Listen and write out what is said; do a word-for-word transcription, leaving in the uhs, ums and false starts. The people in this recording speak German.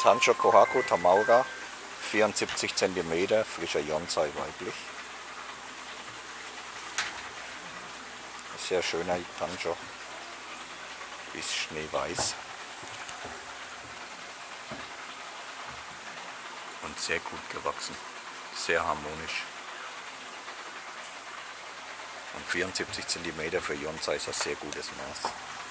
Tancho Kohaku Tamaura, vierundsiebzig Zentimeter, frischer Yonsei weiblich. Sehr schöner Tancho, ist schneeweiß und sehr gut gewachsen, sehr harmonisch. Und vierundsiebzig Zentimeter für Yonsei ist ein sehr gutes Maß.